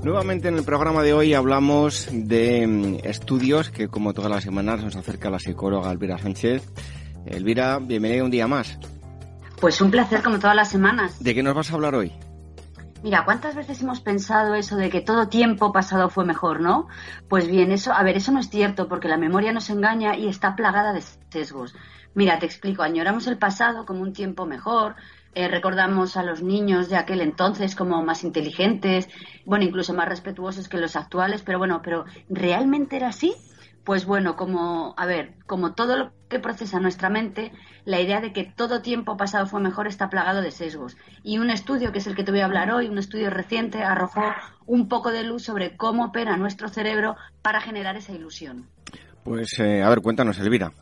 Nuevamente en el programa de hoy hablamos de estudios que, como todas las semanas, nos acerca la psicóloga Elvira Sánchez. Elvira, bienvenida un día más. Pues un placer, como todas las semanas. ¿De qué nos vas a hablar hoy? Mira, ¿cuántas veces hemos pensado eso de que todo tiempo pasado fue mejor, no? Pues bien, eso no es cierto, porque la memoria nos engaña y está plagada de sesgos. Mira, te explico, añoramos el pasado como un tiempo mejor, recordamos a los niños de aquel entonces como más inteligentes, bueno, incluso más respetuosos que los actuales, pero ¿realmente era así? Pues bueno, como todo lo que procesa nuestra mente, la idea de que todo tiempo pasado fue mejor está plagado de sesgos. Y un estudio, que es el que te voy a hablar hoy, un estudio reciente, arrojó un poco de luz sobre cómo opera nuestro cerebro para generar esa ilusión. Pues, cuéntanos, Elvira.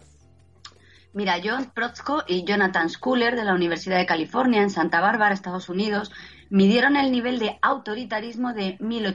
Mira, John Protzko y Jonathan Schuller de la Universidad de California en Santa Bárbara, Estados Unidos, midieron el nivel de autoritarismo de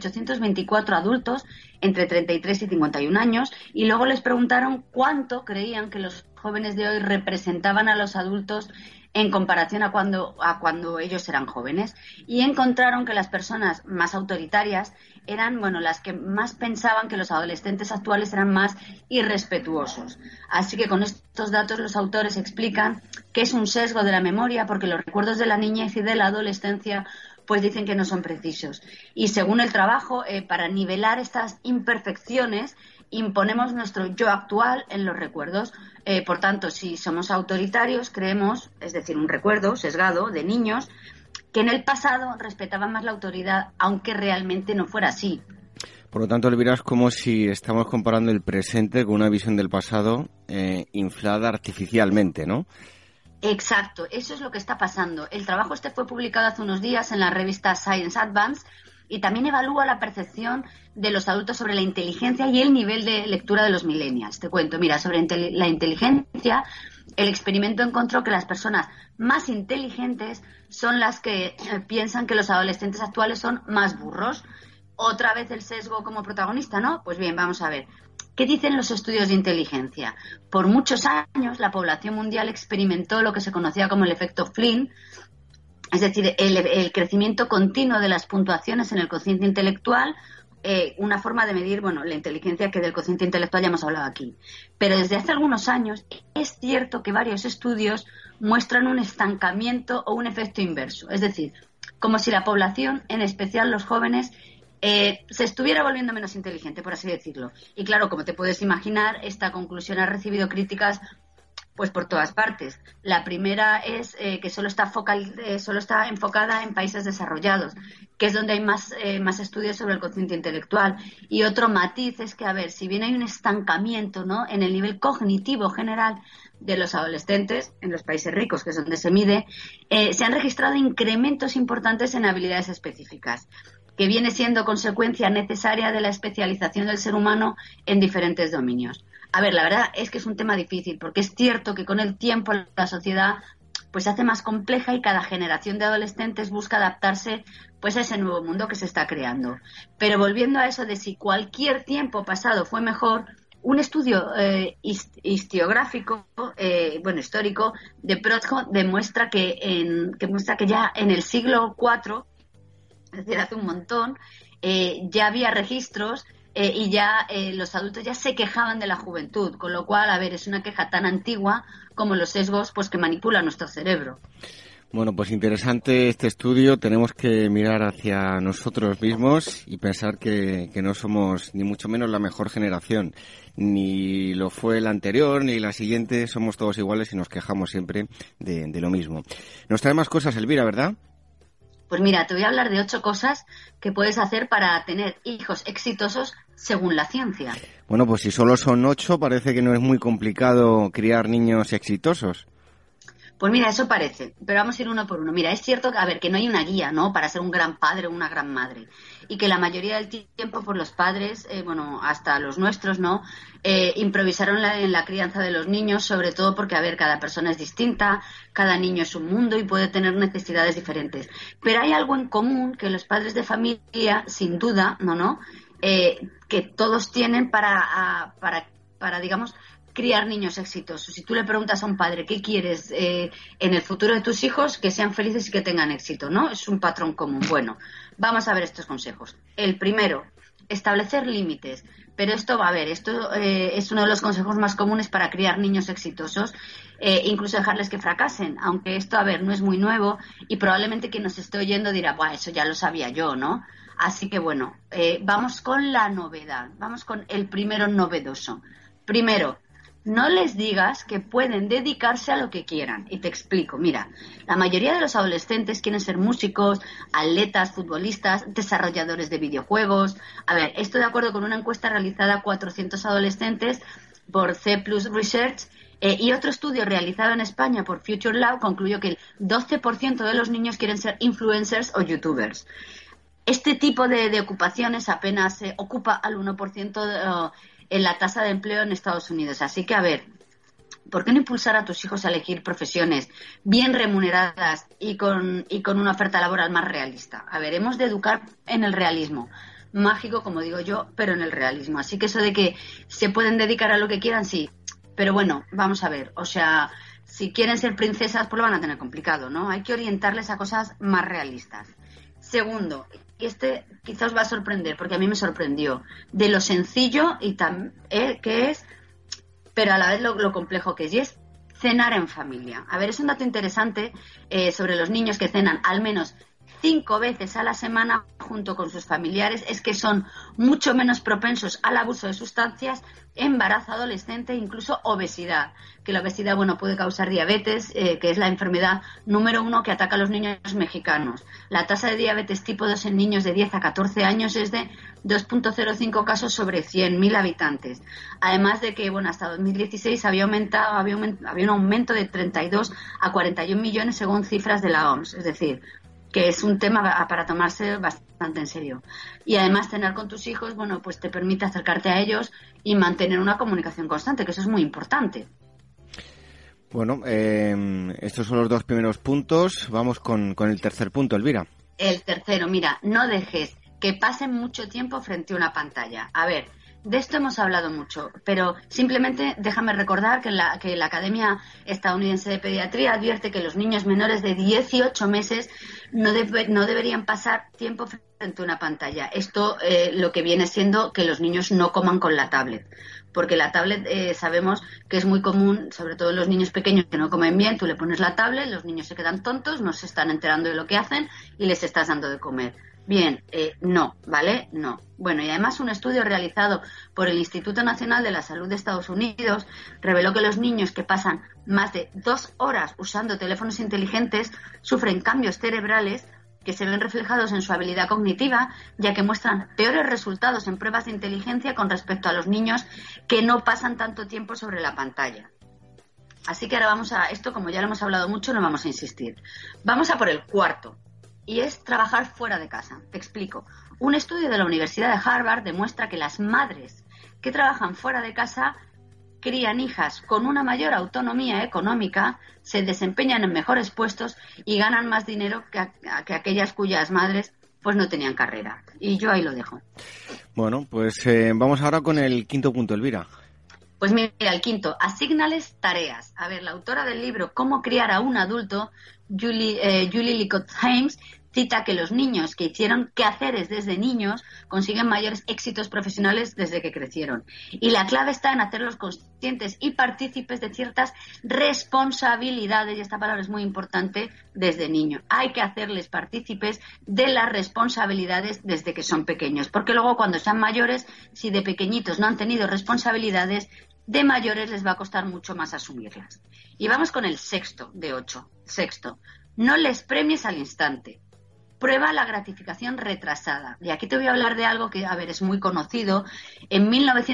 1.824 adultos entre 33 y 51 años y luego les preguntaron cuánto creían que los jóvenes de hoy representaban a los adultos en comparación a cuando ellos eran jóvenes, y encontraron que las personas más autoritarias eran, las que más pensaban que los adolescentes actuales eran más irrespetuosos. Así que con estos datos los autores explican que es un sesgo de la memoria porque los recuerdos de la niñez y de la adolescencia pues dicen que no son precisos. Y según el trabajo, para nivelar estas imperfecciones, imponemos nuestro yo actual en los recuerdos. Por tanto, si somos autoritarios, creemos, es decir, un recuerdo sesgado de niños, que en el pasado respetaban más la autoridad, aunque realmente no fuera así. Por lo tanto, Elvira, es como si estamos comparando el presente con una visión del pasado inflada artificialmente, ¿no? Exacto, eso es lo que está pasando. El trabajo fue publicado hace unos días en la revista Science Advance y también evalúa la percepción de los adultos sobre la inteligencia y el nivel de lectura de los millennials. Te cuento, mira, sobre la inteligencia, el experimento encontró que las personas más inteligentes son las que piensan que los adolescentes actuales son más burros. Otra vez el sesgo como protagonista, ¿no? Pues bien, vamos a ver. ¿Qué dicen los estudios de inteligencia? Por muchos años la población mundial experimentó lo que se conocía como el efecto Flynn, es decir, el crecimiento continuo de las puntuaciones en el cociente intelectual, una forma de medir, la inteligencia, que del cociente intelectual ya hemos hablado aquí. Pero desde hace algunos años es cierto que varios estudios muestran un estancamiento o un efecto inverso, es decir, como si la población, en especial los jóvenes, se estuviera volviendo menos inteligente, por así decirlo. Y claro, como te puedes imaginar, esta conclusión ha recibido críticas pues por todas partes. La primera es que solo está enfocada en países desarrollados, que es donde hay más estudios sobre el cociente intelectual. Y otro matiz es que, si bien hay un estancamiento, ¿no?, en el nivel cognitivo general de los adolescentes, en los países ricos, que es donde se mide, se han registrado incrementos importantes en habilidades específicas, que viene siendo consecuencia necesaria de la especialización del ser humano en diferentes dominios. La verdad es que es un tema difícil, porque es cierto que con el tiempo la sociedad pues se hace más compleja y cada generación de adolescentes busca adaptarse pues a ese nuevo mundo que se está creando. Pero volviendo a eso de si cualquier tiempo pasado fue mejor, un estudio historiográfico, histórico, de Protzko demuestra que ya en el siglo IV, es decir, hace un montón, ya había registros y ya los adultos ya se quejaban de la juventud, con lo cual, es una queja tan antigua como los sesgos pues que manipulan nuestro cerebro. Bueno, pues interesante este estudio. Tenemos que mirar hacia nosotros mismos y pensar que no somos ni mucho menos la mejor generación, ni lo fue la anterior ni la siguiente. Somos todos iguales y nos quejamos siempre de lo mismo. Nos trae más cosas, Elvira, ¿verdad? Pues mira, te voy a hablar de 8 cosas que puedes hacer para tener hijos exitosos según la ciencia. Bueno, pues si solo son 8, parece que no es muy complicado criar niños exitosos. Pues mira, eso parece, pero vamos a ir uno por uno. Mira, es cierto que no hay una guía, ¿no?, para ser un gran padre o una gran madre, y que la mayoría del tiempo por los padres, hasta los nuestros, ¿no?, improvisaron en la crianza de los niños, sobre todo porque, cada persona es distinta, cada niño es un mundo y puede tener necesidades diferentes. Pero hay algo en común que los padres de familia, sin duda, que todos tienen para digamos, criar niños exitosos. Si tú le preguntas a un padre qué quieres en el futuro de tus hijos, que sean felices y que tengan éxito, ¿no? Es un patrón común. Bueno, vamos a ver estos consejos. El primero, establecer límites. Pero esto es uno de los consejos más comunes para criar niños exitosos, incluso dejarles que fracasen, aunque esto, no es muy nuevo y probablemente quien nos esté oyendo dirá, buah, eso ya lo sabía yo, ¿no? Así que bueno, vamos con la novedad, vamos con el primero novedoso. Primero, no les digas que pueden dedicarse a lo que quieran. Y te explico, mira, la mayoría de los adolescentes quieren ser músicos, atletas, futbolistas, desarrolladores de videojuegos. Esto de acuerdo con una encuesta realizada a 400 adolescentes por C+ Research y otro estudio realizado en España por Future Lab concluyó que el 12% de los niños quieren ser influencers o youtubers. Este tipo de ocupaciones apenas ocupa al 1% en la tasa de empleo en Estados Unidos. Así que, ¿por qué no impulsar a tus hijos a elegir profesiones bien remuneradas y con una oferta laboral más realista? Hemos de educar en el realismo. Mágico, como digo yo, pero en el realismo. Así que eso de que se pueden dedicar a lo que quieran, sí. Pero bueno, vamos a ver. O sea, si quieren ser princesas, pues lo van a tener complicado, ¿no? Hay que orientarles a cosas más realistas. Segundo, y este quizás os va a sorprender, porque a mí me sorprendió, de lo sencillo y que es, pero a la vez lo complejo que es, y es cenar en familia. Es un dato interesante sobre los niños que cenan al menos 5 veces a la semana junto con sus familiares, es que son mucho menos propensos al abuso de sustancias, embarazo adolescente e incluso obesidad. Que la obesidad, puede causar diabetes, que es la enfermedad número 1 que ataca a los niños mexicanos. La tasa de diabetes tipo 2 en niños de 10 a 14 años es de 2.05 casos sobre 100.000 habitantes. Además de que, hasta 2016 había un aumento de 32 a 41 millones según cifras de la OMS. Es decir, que es un tema para tomarse bastante en serio. Y además tener con tus hijos, pues te permite acercarte a ellos y mantener una comunicación constante, que eso es muy importante. Bueno, estos son los 2 primeros puntos. Vamos con el tercer punto, Elvira. El tercero, mira, no dejes que pasen mucho tiempo frente a una pantalla. De esto hemos hablado mucho, pero simplemente déjame recordar que la Academia Estadounidense de Pediatría advierte que los niños menores de 18 meses no deberían pasar tiempo frente a una pantalla. Esto lo que viene siendo que los niños no coman con la tablet, porque la tablet sabemos que es muy común, sobre todo en los niños pequeños que no comen bien. Tú le pones la tablet, los niños se quedan tontos, no se están enterando de lo que hacen y les estás dando de comer. Bien, no, ¿vale? No. Bueno, y además un estudio realizado por el Instituto Nacional de la Salud de Estados Unidos reveló que los niños que pasan más de 2 horas usando teléfonos inteligentes sufren cambios cerebrales que se ven reflejados en su habilidad cognitiva, ya que muestran peores resultados en pruebas de inteligencia con respecto a los niños que no pasan tanto tiempo sobre la pantalla. Así que ahora vamos a esto, como ya lo hemos hablado mucho, no vamos a insistir. Vamos a por el cuarto. Y es trabajar fuera de casa. Te explico. Un estudio de la Universidad de Harvard demuestra que las madres que trabajan fuera de casa crían hijas con una mayor autonomía económica, se desempeñan en mejores puestos y ganan más dinero que aquellas cuyas madres pues no tenían carrera. Y yo ahí lo dejo. Bueno, pues vamos ahora con el quinto punto, Elvira. Pues mira, el quinto, asígnales tareas. La autora del libro Cómo criar a un adulto, Julie Licott-Hames, cita que los niños que hicieron quehaceres desde niños consiguen mayores éxitos profesionales desde que crecieron. Y la clave está en hacerlos conscientes y partícipes de ciertas responsabilidades, y esta palabra es muy importante, desde niños. Hay que hacerles partícipes de las responsabilidades desde que son pequeños, porque luego cuando sean mayores, si de pequeñitos no han tenido responsabilidades, de mayores les va a costar mucho más asumirlas. Y vamos con el sexto de 8. Sexto, no les premies al instante. Prueba la gratificación retrasada. Y aquí te voy a hablar de algo que, es muy conocido. En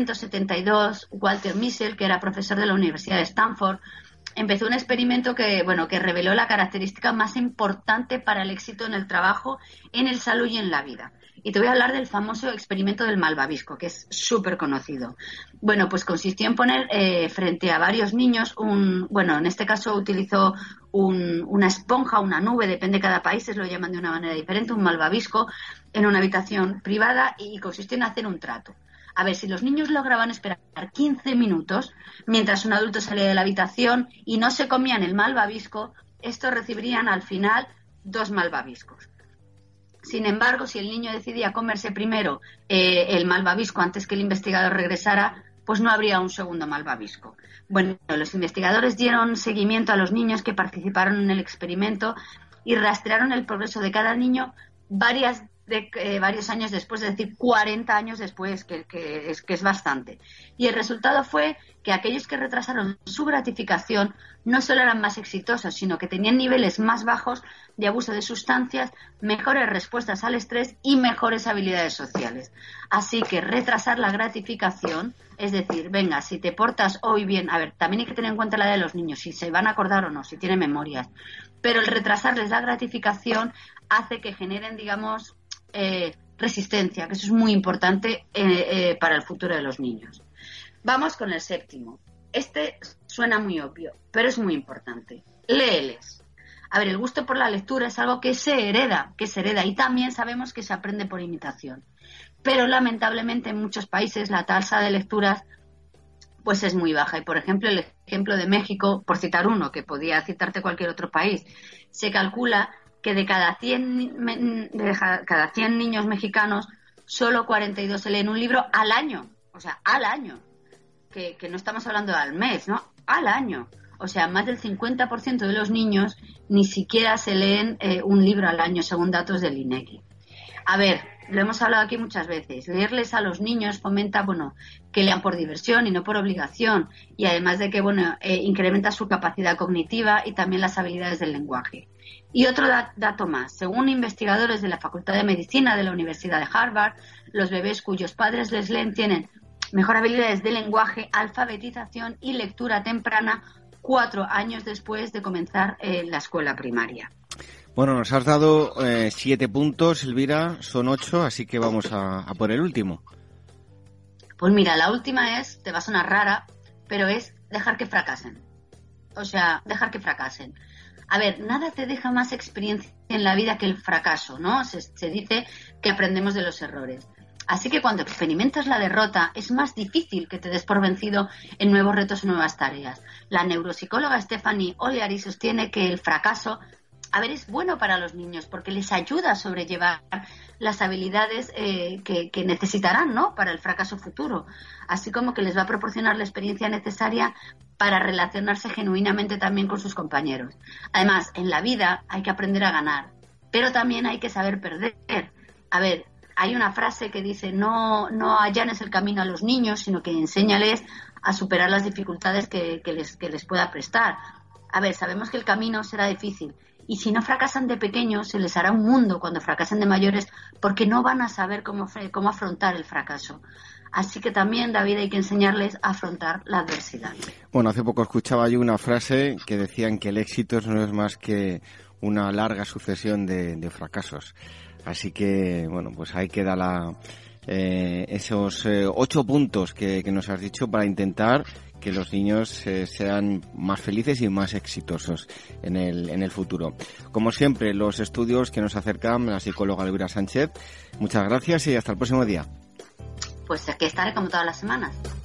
1972, Walter Mischel, que era profesor de la Universidad de Stanford, empezó un experimento que reveló la característica más importante para el éxito en el trabajo, en el salud y en la vida. Y te voy a hablar del famoso experimento del malvavisco, que es súper conocido. Bueno, pues consistió en poner frente a varios niños en este caso utilizó una esponja, una nube, depende de cada país, lo llaman de una manera diferente, un malvavisco, en una habitación privada, y consistió en hacer un trato. A ver, si los niños lograban esperar 15 minutos mientras un adulto salía de la habitación y no se comían el malvavisco, estos recibirían al final 2 malvaviscos. Sin embargo, si el niño decidía comerse primero el malvavisco antes que el investigador regresara, pues no habría un segundo malvavisco. Bueno, los investigadores dieron seguimiento a los niños que participaron en el experimento y rastrearon el progreso de cada niño varios años después, es decir, 40 años después, que es bastante. Y el resultado fue que aquellos que retrasaron su gratificación no solo eran más exitosos, sino que tenían niveles más bajos de abuso de sustancias, mejores respuestas al estrés y mejores habilidades sociales. Así que retrasar la gratificación, es decir, venga, si te portas hoy bien, a ver, también hay que tener en cuenta la edad de los niños, si se van a acordar o no, si tienen memorias, pero el retrasarles la gratificación hace que generen, digamos, resistencia, que eso es muy importante para el futuro de los niños. Vamos con el séptimo. Este suena muy obvio, pero es muy importante. Léeles. A ver, el gusto por la lectura es algo que se hereda y también sabemos que se aprende por imitación. Pero lamentablemente en muchos países la tasa de lecturas pues es muy baja. Y por ejemplo, el ejemplo de México, por citar uno, que podía citarte cualquier otro país, se calcula que de cada 100 niños mexicanos, solo 42 se leen un libro al año. O sea, al año. Que no estamos hablando al mes, ¿no? Al año. O sea, más del 50% de los niños ni siquiera se leen un libro al año, según datos del INEGI. A ver, lo hemos hablado aquí muchas veces. Leerles a los niños fomenta, que lean por diversión y no por obligación. Y además de que, incrementa su capacidad cognitiva y también las habilidades del lenguaje. Y otro dato más. Según investigadores de la Facultad de Medicina de la Universidad de Harvard, los bebés cuyos padres les leen tienen mejor habilidades de lenguaje, alfabetización y lectura temprana 4 años después de comenzar la escuela primaria. Bueno, nos has dado 7 puntos, Elvira, son 8, así que vamos a por el último. Pues mira, la última te va a sonar rara, pero es dejar que fracasen. O sea, dejar que fracasen. A ver, nada te deja más experiencia en la vida que el fracaso, ¿no? Se dice que aprendemos de los errores. Así que cuando experimentas la derrota es más difícil que te des por vencido en nuevos retos o nuevas tareas. La neuropsicóloga Stephanie O'Leary sostiene que el fracaso, es bueno para los niños porque les ayuda a sobrellevar las habilidades que necesitarán, ¿no?, para el fracaso futuro, así como que les va a proporcionar la experiencia necesaria para relacionarse genuinamente también con sus compañeros. Además, en la vida hay que aprender a ganar, pero también hay que saber perder. A ver, hay una frase que dice, no allanes el camino a los niños, sino que enséñales a superar las dificultades que les pueda prestar. A ver, sabemos que el camino será difícil, y si no fracasan de pequeños, se les hará un mundo cuando fracasen de mayores, porque no van a saber cómo afrontar el fracaso. Así que también, David, hay que enseñarles a afrontar la adversidad. Bueno, hace poco escuchaba yo una frase que decían que el éxito no es más que una larga sucesión de fracasos. Así que, pues ahí queda esos 8 puntos que nos has dicho para intentar que los niños sean más felices y más exitosos en el futuro. Como siempre, los estudios que nos acercan la psicóloga Elvira Sánchez. Muchas gracias y hasta el próximo día. Pues aquí estaré como todas las semanas.